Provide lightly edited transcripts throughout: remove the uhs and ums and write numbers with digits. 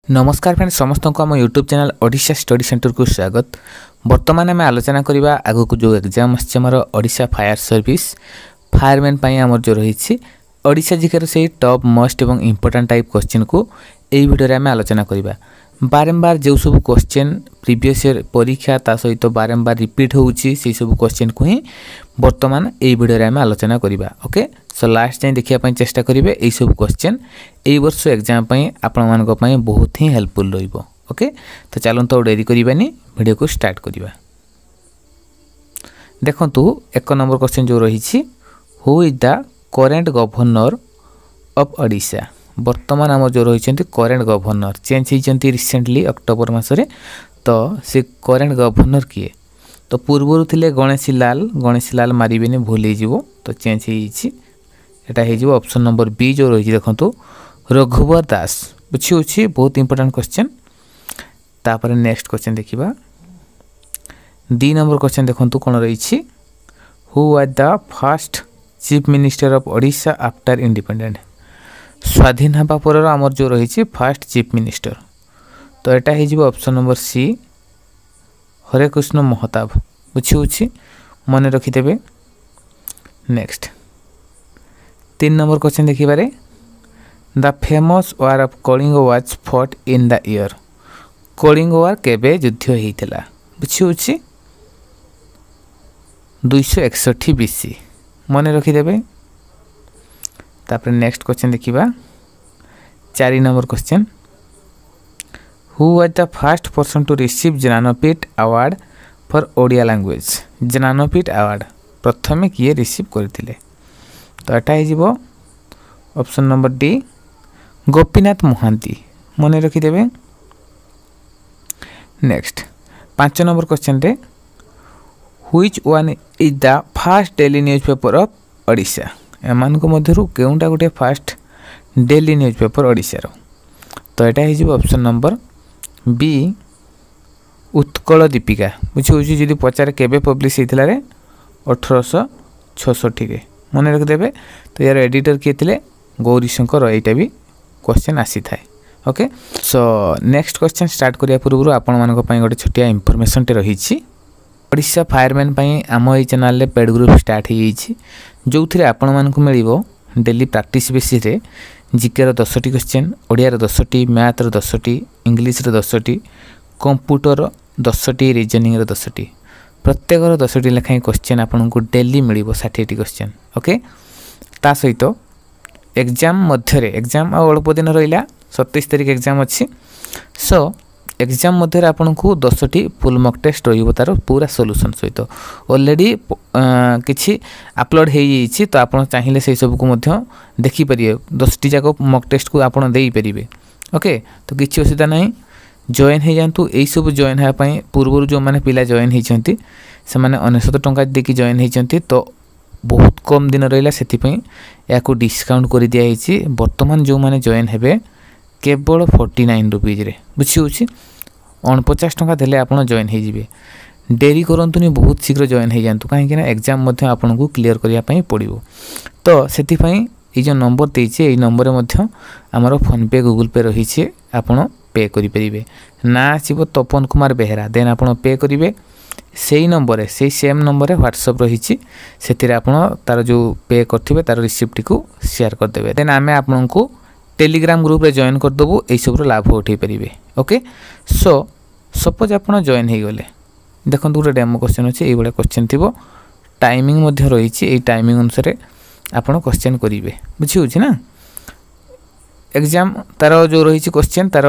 नमस्कार फ्रेंड्स समस्त को आम YouTube channel Odisha study centre को स्वागत। वर्तमान आम आलोचना करवा आगो को जो एग्जाम आमर ओडिशा फायर सर्विस फायरमैन आमर जो रही ओडिशा जिकार से टॉप मोस्ट एवं इंपोर्टेंट टाइप क्वेश्चन को यही वीडियो आम आलोचना करवा। बारंबार जो सब क्वेश्चन प्रीवियस ईयर परीक्षा ता सहित बारंबार रिपीट होउची से सब क्वेश्चन को ही वर्तमान यही वीडियो आम आलोचना करवा। ओके सो लास्ट जाए देखा चेष्टा करेंगे यही सब क्वेश्चन यही वर्ष एग्जाम आपण मान बहुत ही हेल्पफुल रहिबो। ओके तो चलो तो डेरी करबानी वीडियो को स्टार्ट करवा। देखंतु एक नंबर क्वेश्चन जो रही who is the current governor of Odisha. वर्तमान आम जो रही करेंट गवर्नर चेंज होती रिसेंटली अक्टोबर मासरे तो से करेंट गवर्नर किए तो पूर्वर थे गणेशी लाल मारे भूल हो तो चेंज हो ऑप्शन नंबर बी जो रही देखो रघुवर दास बुझी बहुत इंपोर्टेंट क्वेश्चन। तापर नेक्स्ट क्वेश्चन देखा डी नंबर क्वेश्चन देखो कौन रही who was the first chief minister of Odisha after independent. स्वाधीन हवा पर आमर जो रही फर्स्ट चीफ मिनिस्टर तो यहाँ हो option number C Hare Krushna Mahtab बुझी मन रखिदे। नेक्स्ट 3 नंबर क्वेश्चन देखिबारे the famous war of Kalinga was fought in the year. Kalinga war केबे युद्ध होइथिला बुझी 261 बीसी मन रखिदे। तापर नेक्स्ट क्वेश्चन देखिबा 4 number question who was the first person to receive Jnanpith award for Odia language. Jnanpith award प्रथमे किए रिसीव करथिले तो यहाँ हो option number D Gopinath Mohanty मन रखिदे। नेक्स्ट 5 नंबर क्वेश्चन रे which one is the first daily newspaper of Odisha. एमान को मध्यरु केउंटा गोटे फर्स्ट डेली न्यूज़पेपर ओडिशार तो यहाँ हो option number B Utkal Dipika बुझी जी पचारे केबे पब्लिश होता रे 1866 रे मन रखिदे। तो यार एडिटर किए थे गौरीशंकर यहाँ भी क्वेश्चन आसी थाए। Okay so next question start करिया पूर्व आपण मानक पई गोटे छोटिया इनफॉरमेशन टे रही ओडिशा फायरमैन पई आम ये चैनल रे पेड ग्रुप स्टार्ट हो जो थे आपण मानक मिलिबो डेली प्रैक्टिस बेसिस रे जीके रो 10टी क्वेश्चन ओडिया रो 10टी मैथ रो 10टी इंग्लिश रो 10टी कंप्यूटर 10टी रीजनिंग रो 10टी प्रत्येक 10टी लेखाएं क्वेश्चन आपन को डेली मिलिबो 60टी क्वेश्चन। ओके ता सहित एग्जाम मध्य एग्जाम अल्प दिन रहा 27 तारिख एग्जाम अच्छी सो एग्जाम मध्य आपन को 10टी फुल मॉक टेस्ट रहिबो तार पूरा सॉल्यूशन सहित ऑलरेडी किछि अपलोड हो जाइए तो आपन चाहिए से सब को मध्य देखि परिए 10टी जाक मॉक टेस्ट को आपन देई परिबे। ओके तो किछि असुविधा नहीं जॉइन हो जातु यही सब जॉइन होगापी पूर्व जो मैंने पिला जॉइन होती से 99 टंका देकी जॉइन होती तो बहुत कम दिन रहा से या डिस्काउंट कर दिखाई। बर्तमान जो मैंने जॉइन हे केवल 49 रुपीज बुझी 49 टंका देले आपन जॉइन हो डेरी करंतुनी बहुत शीघ्र जॉइन हो जातु कहीं एग्जाम आपन को क्लीयर करने पड़ो। तो से ये जो नंबर देचे ये नंबर आमर फोन पे गूगल पे रही आपड़ पे करें ना आसो तपन कुमार बेहेरा देन आप पे करेंगे से नंबर से सेम नंबर व्हाट्सअप रही तार जो पे करेंगे तार रिसिप्ट को शेयर करदे देन आम आपन को टेलीग्राम ग्रुप रे जॉइन करदेबू यही सब लाभ उठे पारे। ओके सो सपोज आप जॉइन हो गले देखो गोटे डेमो क्वेश्चन अच्छे ये क्वेश्चन थी टाइमिंग रही टाइमिंग अनुसार आपड़ क्वेश्चन करेंगे बुझी ना एग्जाम तार जो रही क्वेश्चन तार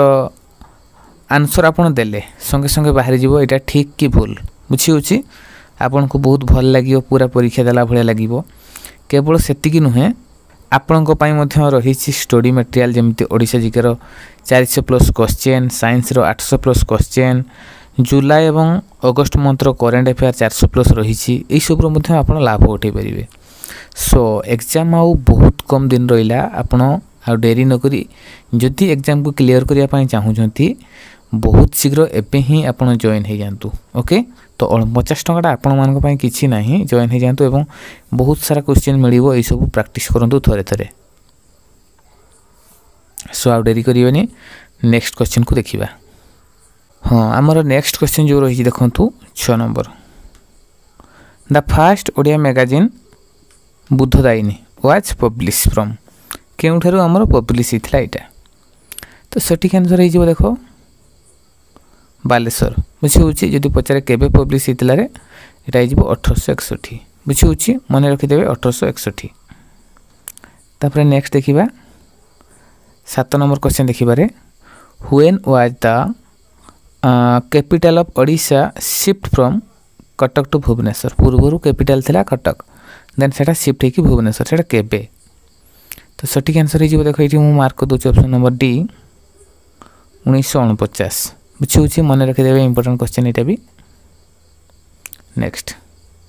आंसर आपन देले संगे संगे बाहरी जीवो एटा ठीक कि भूल बुझी आपन को बहुत भल लगे पूरा परीक्षा देला भले लगे केवल सेतिकी नुहे आपण को रही स्टडी मटेरियल जमी ओडिशा जिकर 400+ क्वेश्चन साइंस रो 800+ क्वेश्चन जुलाई और अगस्ट मंथ करेन्ट अफेयर 400+ रही यही सब आप लाभ उठे पारे। सो एग्जाम आउ बहुत कम दिन रहा आपण आ डेरी नकरी जदि एग्जाम को क्लीयर करने चाहूँगी बहुत शीघ्र एवं ही आप जॉइन हो जातु। ओके तो 50 टंका आपण मान किसी ना जॉइन हो जातु एवं बहुत सारा क्वेश्चन मिलिबो यही सब प्रैक्टिस करंतु थरे थरे। सो आ डेरी करनी नेक्स्ट क्वेश्चन को देखिबा। हाँ आमर नेक्स्ट क्वेश्चन जो रही देखु 6 number the first Odia magazine Bodhadayini was publish from केउठारु आमर पब्लिश हितला एटा। तो सठिक आंसर हो देख बालेश्वर बुझी जदि पचारे केबे पब्लिश हितला रे एटा हो 1861 बुझी मन रखिदेवे 1861। तापर नेक्स्ट देखिबा 7 नंबर क्वेश्चन देखिबारे when was the capital of Odisha shift from Cuttack to Bhubaneswar पूर्वरु कैपिटल थिला कटक देन सेटा शिफ्ट हेकी भुवनेश्वर सेटा केबे। तो सठिक आंसर हो देखो ये मु मार्क दूची ऑप्शन नंबर डी 1949 बुझी मन रखिदेवे इंपोर्टेंट क्वेश्चन एटा भी। नेक्स्ट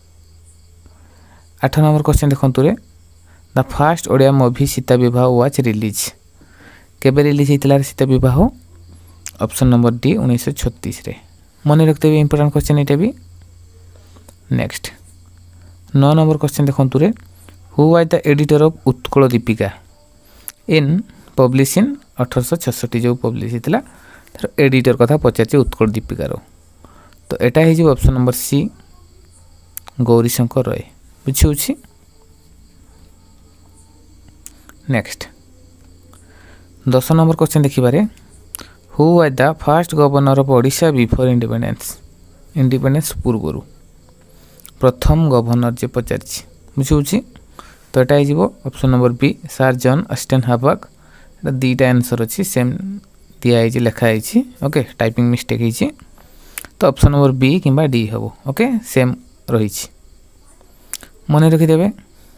8 नंबर क्वेश्चन देखंतु रे the first Odia movie Sita Bibaha was release केबे रिलीज हितला Sita Bibaha option number D 1936 रे मन रखिदेवे इंपोर्टेंट क्वेश्चन एटा भी। नेक्स्ट 9 नंबर क्वेश्चन देखंतु रे who was the editor of Utkal Dipika in publish in 1866 जो पब्लिश हितला तर एडिटर कथा पचारछि उत्कल दीपिका रो। तो एटा हे जो option number C Gourishankar Ray बुझी। नेक्स्ट 10 नंबर क्वेश्चन देखिबारे who was the first governor of Odisha before independence पूर्वरु प्रथम गवर्नर जे पचारछि बुझी। तो एटा हो option number B sir John Austen Hubback एटा दीटा आंसर अछि सेम दिया है लिखा है ओके टाइपिंग मिस्टेक है। तो ऑप्शन नंबर बी किंबा डी हम ओके सेम रही मन रखिदेवे।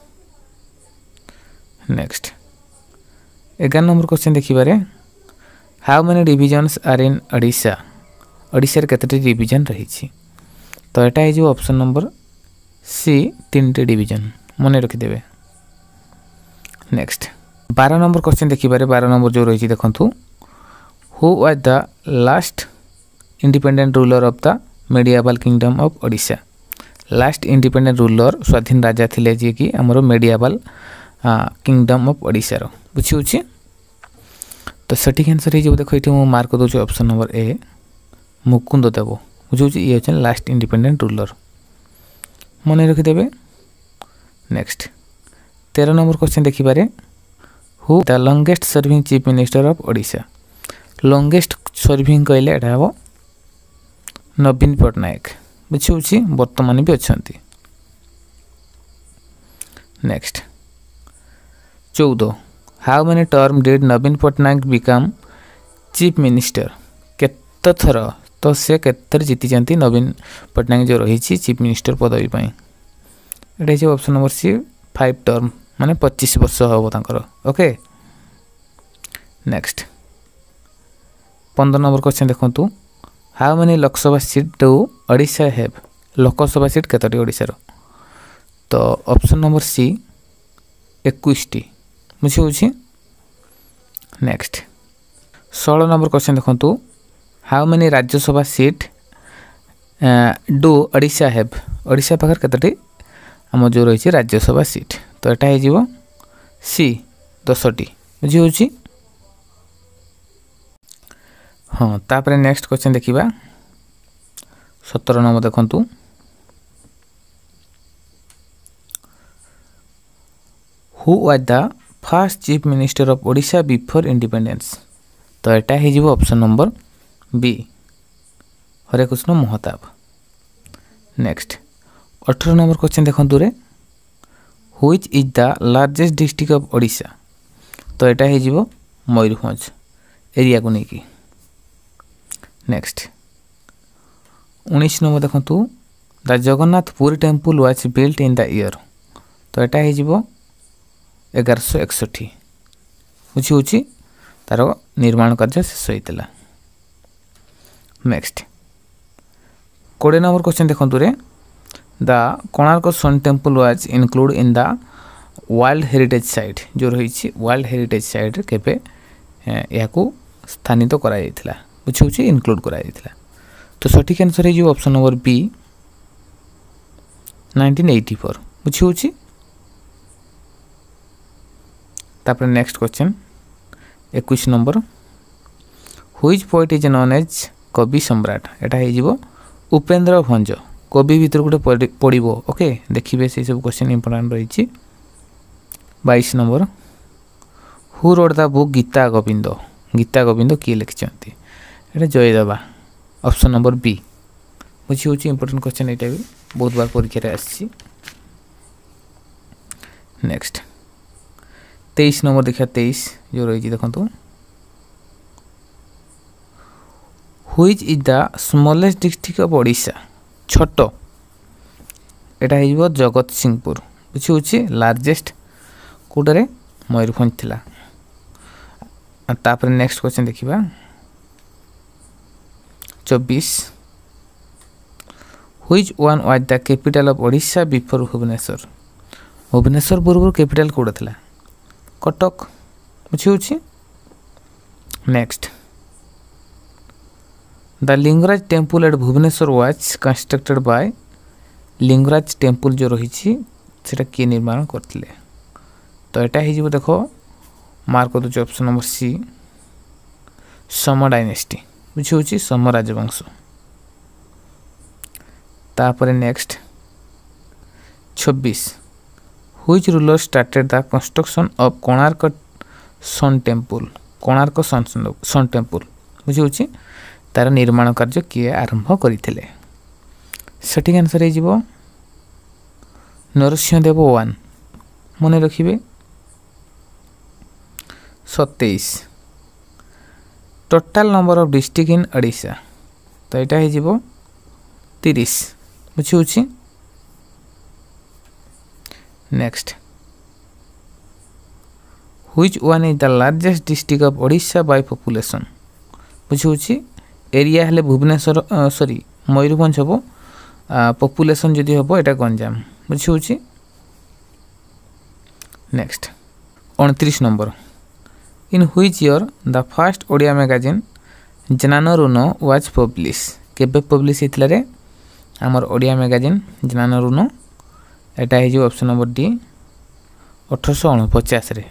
नेक्स्ट 11 नंबर क्वेश्चन देखिबारे how many divisions are in Odisha Odisha रे केते डिवीजन रही। तो एटा हो ऑप्शन नंबर सी 3टी डिवीजन मन रखिदेवे। नेक्स्ट 12 नंबर क्वेश्चन देखिबारे 12 नंबर जो रही देखंतु who was the last independent ruler of the medieval kingdom of Odisha last independent ruler स्वाधीन राजा थिले जे कि हमरो मेडिएवल किंगडम ऑफ ओडिशा रो बुझी। तो सठिक आंसर हो देखो ये मु मार्क दूसरी option number A Mukund Dev बुझे ये होचन लास्ट इंडिपेंडेंट रूलर मन रखिदेवे। नेक्स्ट 13 नंबर क्वेश्चन देखिबारे who the longest serving chief minister of Odisha longest serving कहले एटा हो नवीन पटनायक बुझी वर्तमान भी अच्छा। Next 14 how many term did Naveen Patnaik become chief minister केत थर तो से केतर जीति नवीन पटनायक जो रही चीफ मिनिस्टर पदवी एटा ऑप्शन नंबर सी 5 टर्म माने 25 वर्ष हम तांकर ओके। नेक्स्ट 15 नंबर क्वेश्चन देखंतु how many Lok Sabha seat do Odisha have Lok Sabha seat केतटी ओडिशा रो। तो ऑप्शन नंबर सी 21टी बुझी। नेक्स्ट 16 नंबर क्वेश्चन देखंतु how many Rajya Sabha seat do Odisha have Odisha पाखर केतटी आम जो रही राज्यसभा सीट। तो एटा हो सी 10टी बुझी। हाँ तापर नेक्स्ट क्वेश्चन देखिबा 17 नंबर देखंतु who was the first chief minister of Odisha before independence. तो एटा हो option number B Harekrushna Mahtab. Next 18 number question देखंतु रे which is the largest district of Odisha. तो एटा हो मयूरभंज एरिया को लेकिन। नेक्स्ट 19 नंबर देखंतु the Jagannath Puri temple was built in the year. तो एटा हो 1161 बुझी तार निर्माण कार्य शेष होता। नेक्स्ट 20 नंबर क्वेश्चन देखंतु रे the Konark sun temple was include in the world heritage site जो रही वर्ल्ड हेरिटेज साइट केबे या स्थानित करा जायतिला बुझी इनक्लूड करा जायतिला। तो सठिक आंसर है ऑप्शन नंबर बी 1984 बुझी। तापर next question 21 number whose poet is known as कवि सम्राट एटा हो उपेन्द्र भंज कवि भितर गोटे पड़ो ओके देखिए से सब क्वेश्चन इंपोर्टेंट रही 22 number who wrote the book Gita Govinda किए लिखिं ये जयदेवा ऑप्शन नंबर बी बुझी हूँ इंपोर्टेंट क्वेश्चन यहाँ भी बहुत बार परीक्षा आसी नेक्स्ट 23 नंबर देखा 23 जो रही देखो whose is the smallest district of Odisha छोट यहाँ हो जगत सिंहपुर बुझी हूँ लार्जेस्ट कौटे मयूरभंज थिला तापर नेक्स्ट क्वेश्चन देखिबा 24 which one was the capital of Odisha before Bhubaneswar पूर्व कैपिटल कोड थिला कटक बुझी हूँ next the Lingaraj temple at Bhubaneswar was constructed by Lingaraj temple जो रही सेटा किए निर्माण करते तो यहाँ हो देख मार्क कर option number C Soma dynasty बुझी हूँ सम राजवंश तापर next 26 which ruler started the construction of Konark sun temple बुझी हूँ तार निर्माण कार्य किए आरंभ करते सठिक आंसर हो नरसिंहदेव 1 मन रखिए 27 total number of district in Odisha तो यहाँ हो 30 बुझी हूँ next which one is the largest district of Odisha by population बुझी हूँ एरिया हेले भुवनेश्वर सॉरी मयूरभंज हम पॉपुलेशन जदि हम यहाँ गंजाम बुझी हूँ next 29 number in which year the first Odia magazine Gyanaruna was publish केबे पब्लिश होता रे आमर ओडिया मैगजीन ज्ञानरुन यहाँ हो ऑप्शन नंबर डी 1849 रे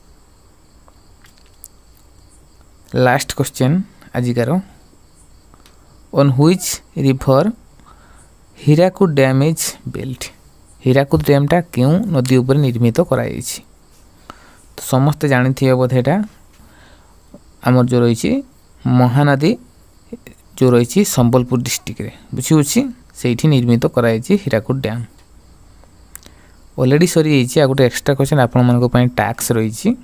लास्ट क्वेश्चन आजिकार on which river Hirakud dam is built Hirakud डैमटा क्यों नदी उपर निर्मित कराई तो समस्ते जानी बोधे यहाँ आमर जो रही महानदी जो रही संबलपुर डिस्ट्रिक्ट रे बुझी हूँ से निर्मित कराई हीराकुद डैम ऑलरेडी सरी जाइए गोटे एक्स्ट्रा क्वेश्चन आपण टैक्स रही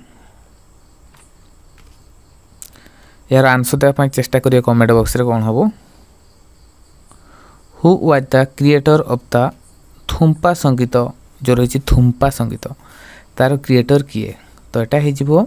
यार आंसर देवाई चेष्टा करिए कमेंट बॉक्स रे कौन हम who was the creator of the Dhumpa संगीत जो रही थुम्पा संगीत तार क्रिएटर किए तो यहाँ हो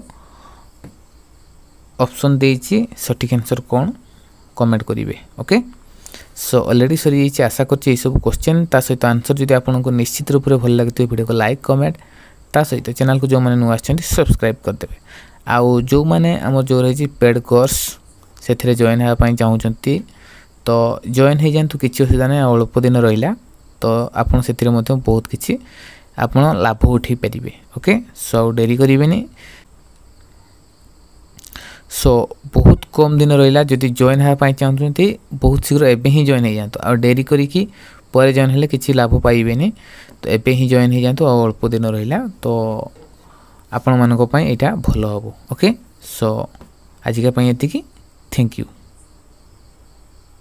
ऑप्शन देछि सठिक आंसर कौन कमेंट करेंगे ओके सो ऑलरेडी सरी जाइए आशा कर सब क्वेश्चन ता सहित आंसर जब आपको निश्चित रूप से भल लगे वीडियो को लाइक कमेंट ता सहित चैनल को जो मैंने नुआ सब्सक्राइब करदे आउ जो मैंने आम जो रही पेड कोर्स से जॉइन होगापी चाहूँगी तो जॉइन हो जातु किसी असुविधा नहीं अल्प दिन रहा तो आपड़ से बहुत किसी आप लाभ उठे पारे ओके सो डेरी करें सो बहुत कम दिन रहा जदि जॉइन होगापी चाहूँगी बहुत शीघ्र एवं ही जॉइन हो जातु आ डेरी करी पर जॉइन हेल्ले किसी लाभ पाइबे तो एवं ही जॉइन हो जातु अल्प दिन रहा तो आपण मानक पई एटा भलो हबो ओके सो आजिका पई एतिकी थैंक यू।